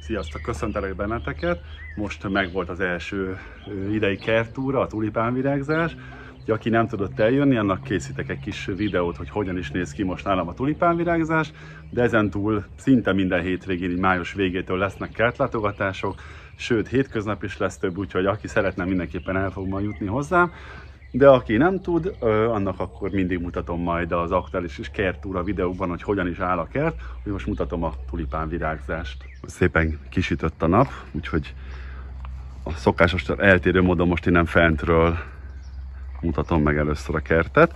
Sziasztok, köszöntelek benneteket! Most megvolt az első idei kerttúra, a tulipánvirágzás. Aki nem tudott eljönni, annak készítek egy kis videót, hogy hogyan is néz ki most nálam a tulipánvirágzás, de ezentúl szinte minden hétvégén, így május végétől lesznek kertlátogatások, sőt hétköznap is lesz több, úgyhogy aki szeretne, mindenképpen el fog majd jutni hozzám. De aki nem tud, annak akkor mindig mutatom majd az aktuális kerttúra videóban, hogy hogyan is áll a kert, hogy most mutatom a tulipánvirágzást. Szépen kisütött a nap, úgyhogy a szokásos eltérő módon most innen fentről mutatom meg először a kertet.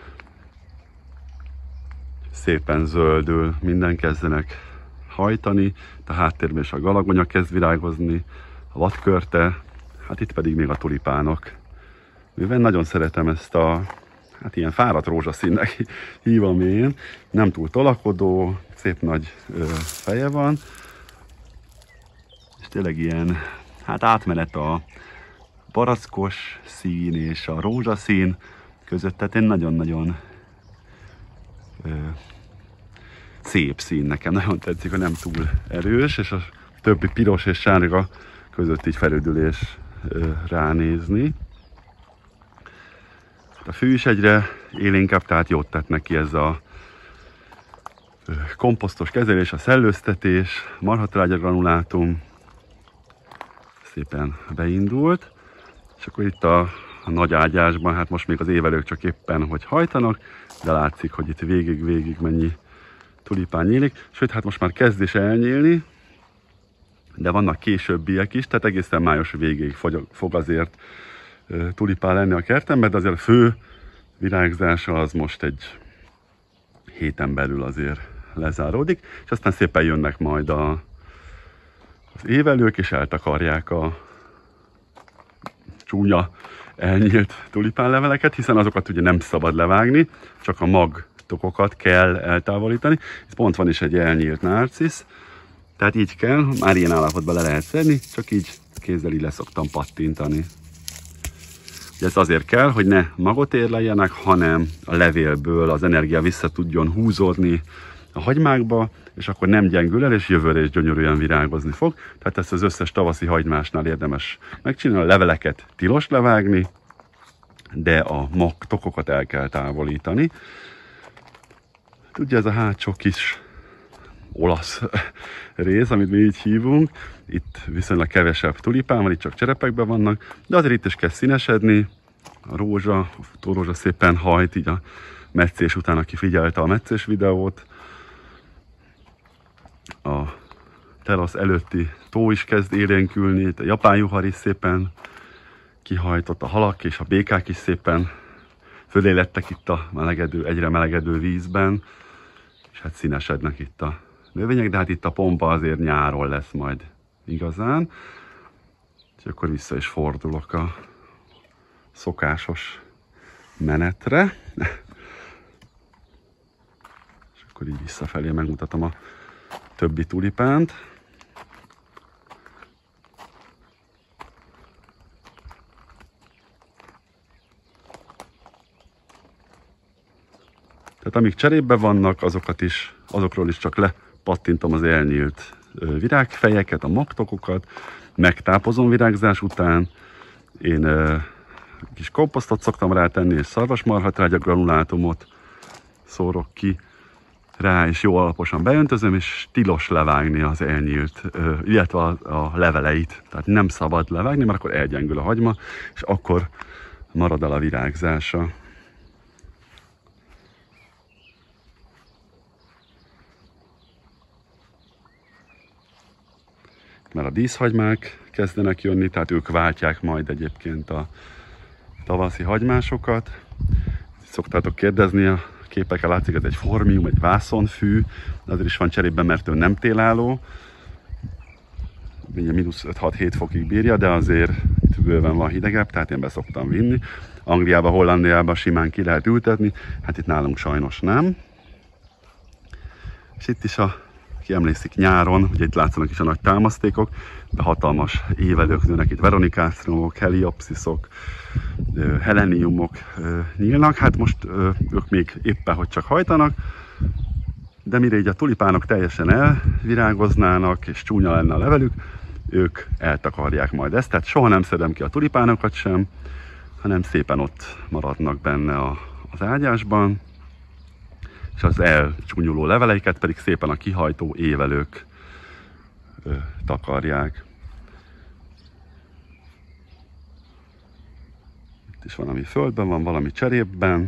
Szépen zöldül, minden kezdenek hajtani, a háttérben is a galagonya kezd virágozni, a vadkörte, hát itt pedig még a tulipánok. Mivel nagyon szeretem ezt a, hát ilyen fáradt rózsaszínnek hívom én, nem túl tolakodó, szép nagy feje van, és tényleg ilyen, hát átmenet a barackos szín és a rózsaszín között, tehát egy nagyon-nagyon szép szín, nekem nagyon tetszik, hogy nem túl erős, és a többi piros és sárga között így felüdülés ránézni. A fű is egyre élénkebb, tehát jót tett neki ez a komposztos kezelés, a szellőztetés, marhatrágya granulátum szépen beindult, és akkor itt a nagy ágyásban, hát most még az évelők csak éppen hogy hajtanak, de látszik, hogy itt végig mennyi tulipán nyílik, sőt, hát most már kezd is elnyílni, de vannak későbbiek is, tehát egészen május végéig fog azért tulipán lenni a kertemben, de azért a fő virágzása az most egy héten belül azért lezáródik, és aztán szépen jönnek majd az évelők, és eltakarják a csúnya elnyílt tulipánleveleket, hiszen azokat ugye nem szabad levágni, csak a magtokokat kell eltávolítani. Itt pont van is egy elnyílt nárcisz, tehát így kell, már ilyen állapotban le lehet szedni, csak így kézzel így leszoktam pattintani. Ez azért kell, hogy ne magot érleljenek, hanem a levélből az energia vissza tudjon húzódni a hagymákba, és akkor nem gyengül el, és jövőre is gyönyörűen virágozni fog. Tehát ezt az összes tavaszi hagymásnál érdemes megcsinálni. A leveleket tilos levágni, de a magtokokat el kell távolítani. Ugye ez a hátsó kis olasz rész, amit mi így hívunk. Itt viszonylag kevesebb tulipán van, itt csak cserepekben vannak, de azért itt is kell színesedni. A rózsa, a futórózsa szépen hajt, így a metszés után, aki figyelte a metszés videót. A terasz előtti tó is kezd élénkülni, a japán juhar is szépen kihajtott, a halak és a békák is szépen fölélettek itt a melegedő, egyre melegedő vízben, és hát színesednek itt a növények, de hát itt a pompa azért nyáron lesz majd igazán. És akkor vissza is fordulok a szokásos menetre. És akkor így visszafelé megmutatom a többi tulipánt. Tehát amik cserébe vannak, azokról is csak lepattintom az elnyílt virágfejeket, a magtokokat, megtápozom virágzás után. Én kis komposztot szoktam rátenni, és szarvasmarhatrágya granulátumot szórok ki rá, és jó alaposan beöntözöm, és tilos levágni az elnyílt, illetve a leveleit. Tehát nem szabad levágni, mert akkor elgyengül a hagyma, és akkor marad el a virágzása. Mert a díszhagymák kezdenek jönni, tehát ők váltják majd egyébként a tavaszi hagymásokat. Szoktátok kérdezni, a képeken látszik, ez egy formium, egy vászonfű, de azért is van cserében, mert ő nem télálló. Ugye mínusz 5-6-7 fokig bírja, de azért itt bőven van hidegebb, tehát én be szoktam vinni. Angliában, Hollandiában simán ki lehet ültetni, hát itt nálunk sajnos nem. És itt is aki emlékszik nyáron, ugye itt látszanak is a nagy támasztékok, de hatalmas évelők nőnek, itt veronikászrumok, heliopsziszok, heleniumok nyílnak. Hát most ők még éppen, hogy csak hajtanak, de mire így a tulipánok teljesen elvirágoznának, és csúnya lenne a levelük, ők eltakarják majd ezt. Tehát soha nem szedem ki a tulipánokat sem, hanem szépen ott maradnak benne az ágyásban, és az elcsúnyuló leveleiket pedig szépen a kihajtó évelők takarják. Itt is valami földben van, valami cserépben.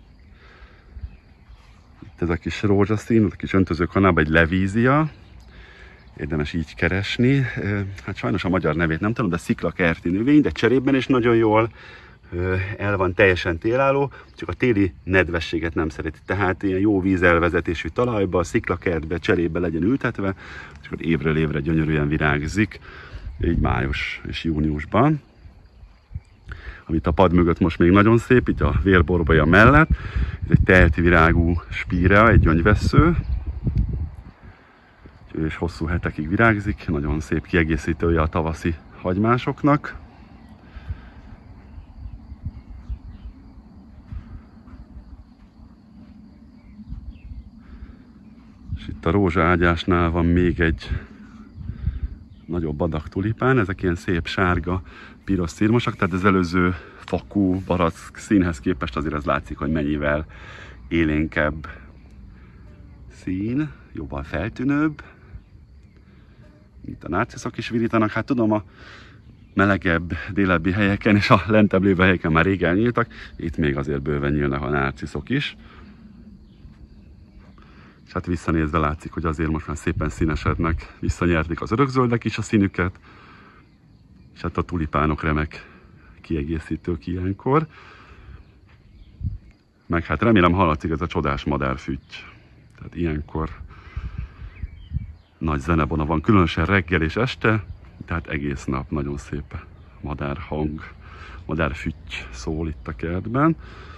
Itt ez a kis rózsaszín, a kis öntözőkanálban egy levízia. Érdemes így keresni. Hát sajnos a magyar nevét nem tudom, de sziklakerti növény, de cserépben is nagyon jól el van, teljesen télálló, csak a téli nedvességet nem szereti. Tehát ilyen jó vízelvezetésű talajba, sziklakertbe, cserépbe legyen ültetve, és akkor évről évre gyönyörűen virágzik, így május és júniusban. Amit a pad mögött most még nagyon szép, így a vérborbolya mellett, ez egy telti virágú spírea, egy gyöngyvessző, és hosszú hetekig virágzik, nagyon szép kiegészítője a tavaszi hagymásoknak. És itt a rózsaágyásnál van még egy nagyobb adag tulipán, ezek ilyen szép sárga, piros szirmosak, tehát az előző fakú, barack színhez képest azért az látszik, hogy mennyivel élénkebb szín, jobban feltűnőbb. Itt a nárciszok is virítanak, hát tudom, a melegebb, délebbi helyeken és a lentebb lévő helyeken már rég elnyíltak, itt még azért bőven nyílnak a nárciszok is. És hát visszanézve látszik, hogy azért most már szépen színesednek, visszanyerték az örökzöldek is a színüket, és hát a tulipánok remek kiegészítők ilyenkor. Meg hát remélem hallatszik ez a csodás madárfütty. Tehát ilyenkor nagy zenebona van, különösen reggel és este, tehát egész nap nagyon szép madárhang, madárfütty szól itt a kertben.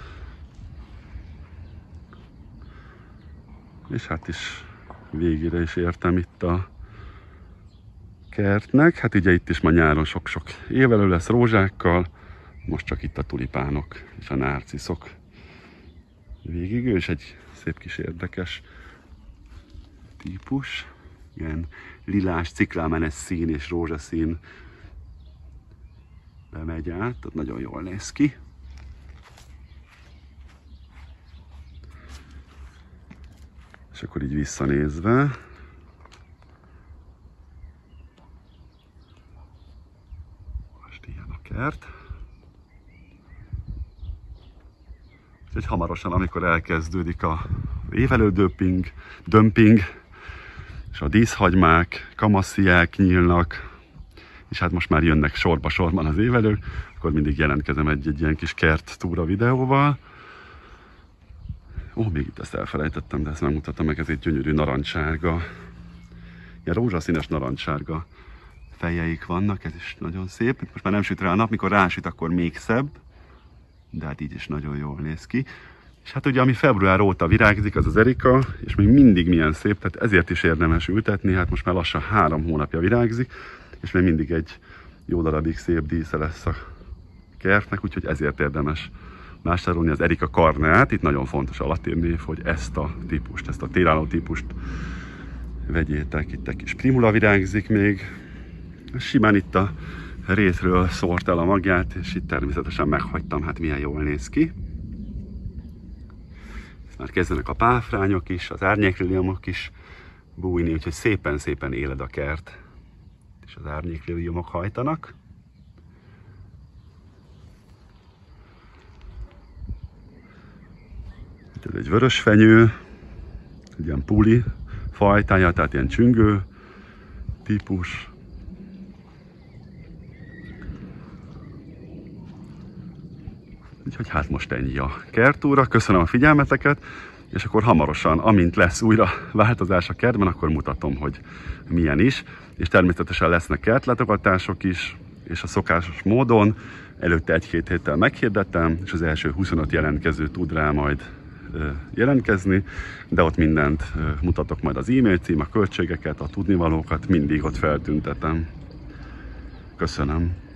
És hát is végére is értem itt a kertnek. Hát ugye itt is ma nyáron sok-sok évelő lesz rózsákkal, most csak itt a tulipánok és a nárciszok végig. Ő is egy szép kis érdekes típus. Ilyen lilás, ciklámenes szín és rózsaszín bemegy át, tehát nagyon jól néz ki. És akkor így visszanézve, most ilyen a kert. Úgyhogy hamarosan, amikor elkezdődik a évelő dömping, és a díszhagymák, kamasziák nyílnak, és hát most már jönnek sorban az évelők, akkor mindig jelentkezem egy ilyen kis kert túra videóval. Ó, még itt ezt elfelejtettem, de ezt megmutatom meg, ez egy gyönyörű narancssárga, ilyen rózsaszínes narancssárga fejeik vannak, ez is nagyon szép. Most már nem süt rá a nap, mikor rásüt, akkor még szebb, de hát így is nagyon jól néz ki. És hát ugye, ami február óta virágzik, az az erika, és még mindig milyen szép, tehát ezért is érdemes ültetni, hát most már lassan 3 hónapja virágzik, és még mindig egy jó darabig szép dísze lesz a kertnek, úgyhogy ezért érdemes vásárolni az Erika Carneát. Itt nagyon fontos a latin név, hogy ezt a típust, ezt a télálló típust vegyétek. Itt egy kis primula virágzik még. Simán itt a rétről szórt el a magját, és itt természetesen meghagytam, hát milyen jól néz ki. Már kezdenek a páfrányok is, az árnyékliliomok is bújni, úgyhogy szépen-szépen éled a kert, és az árnyékliliomok hajtanak. Itt ez egy vörösfenyő, egy ilyen puli fajtája, tehát ilyen csüngő típus. Úgyhogy hát most ennyi a kertúra. Köszönöm a figyelmeteket, és akkor hamarosan, amint lesz újra változás a kertben, akkor mutatom, hogy milyen is. És természetesen lesznek kertlátogatások is, és a szokásos módon előtte 1-2 héttel meghirdettem, és az első 25 jelentkező tud rá majd jelentkezni, de ott mindent mutatok, majd az e-mail cím, a költségeket, a tudnivalókat, mindig ott feltüntetem. Köszönöm.